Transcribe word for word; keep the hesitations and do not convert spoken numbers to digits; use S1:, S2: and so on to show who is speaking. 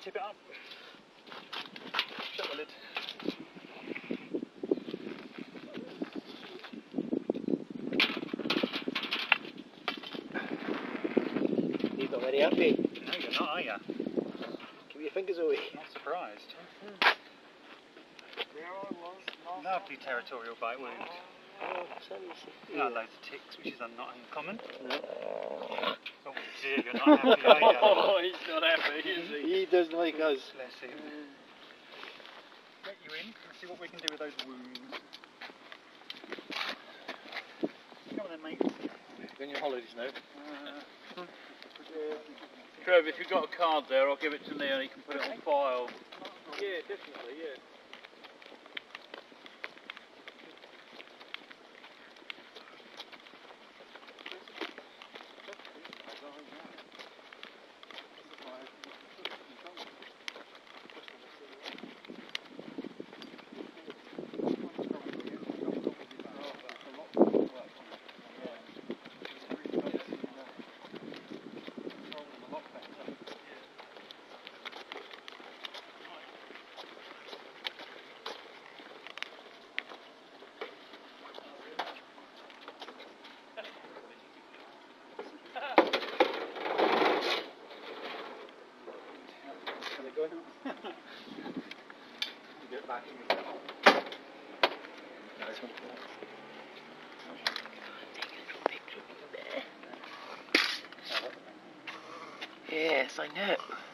S1: tip it up. Shut the lid.
S2: You're not very happy.
S1: No, you're not, are you?
S2: Keep your fingers away.
S1: Not surprised. Lovely territorial bite wound.
S2: Oh, sorry, see.
S1: Yeah, loads of ticks, which is not uncommon. No. Oh dear, you're not happy, are you?
S3: Oh, he's not happy, is he?
S2: He doesn't like us.
S1: Bless him. Get you in and see what we can do with those wounds. Come on then, mate.
S2: You're on your holidays now.
S1: Uh,
S3: Trev, if you've got a card there, I'll give it to Neil and he can put it on file. Yeah, definitely, yeah.
S1: Get back in. Nice one.
S2: Yes, I know.